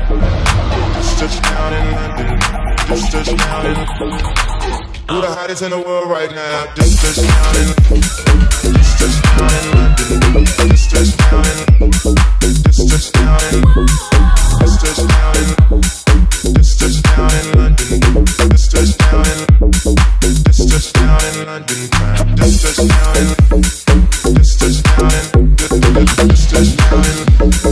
Just touchdown in London. Just touchdown in. Who the hottest in the world right now? Just touchdown in. Just touchdown in London. Just touchdown in. Just touchdown in. Just touchdown in. Just touchdown in London. Just touchdown in. Just touchdown in London. Just touchdown in. Just touchdown in. Just touchdown in.